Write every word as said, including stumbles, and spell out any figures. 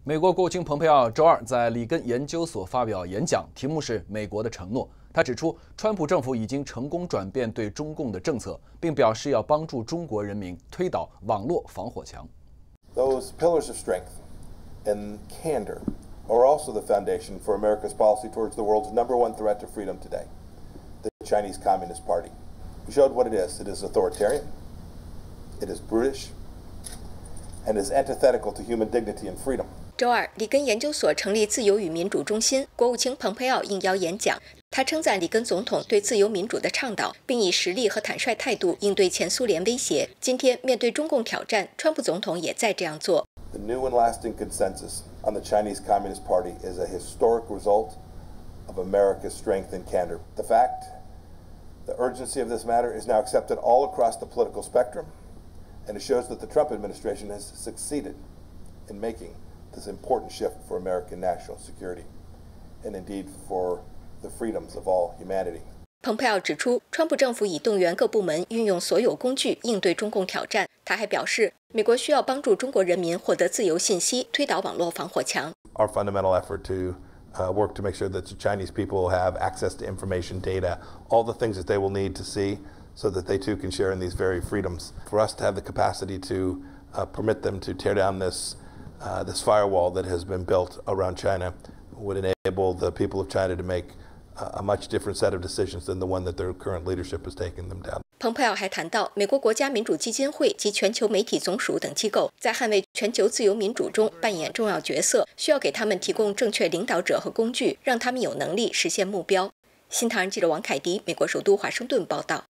美国国务卿蓬佩奥周二在里根研究所发表演讲，题目是“美国的承诺”。他指出，川普政府已经成功转变对中共的政策，并表示要帮助中国人民推倒网络防火墙。 Those pillars of strength and candor are also the foundation for America's policy towards the world's number one threat to freedom today, the Chinese Communist Party. We showed what it is. It is authoritarian, it is brutish, and is antithetical to human dignity and freedom. 周二，里根研究所成立自由与民主中心，国务卿蓬佩奥应邀演讲。他称赞里根总统对自由民主的倡导，并以实力和坦率态度应对前苏联威胁。今天面对中共挑战，川普总统也在这样做。 The new and lasting consensus on the Chinese Communist Party is a historic result of America's strength and candor. The fact, the urgency of this matter is now accepted all across the political spectrum, and it shows that the Trump administration has succeeded in making this important shift for American national security, and indeed for the freedoms of all humanity. 蓬佩奥指出，川普政府已动员各部门运用所有工具应对中共挑战。他还表示，美国需要帮助中国人民获得自由信息，推倒网络防火墙。 Our fundamental effort to uh, work to make sure that the Chinese people have access to information, data, all the things that they will need to see, so that they too can share in these very freedoms. For us to have the capacity to uh, permit them to tear down this uh, this firewall that has been built around China would enable the people of China to make a much different set of decisions than the one that their current leadership has taken them down. 蓬佩奥还谈到，美国国家民主基金会及全球媒体总署等机构在捍卫全球自由民主中扮演重要角色，需要给他们提供正确领导者和工具，让他们有能力实现目标。新唐人记者王凯迪，美国首都华盛顿报道。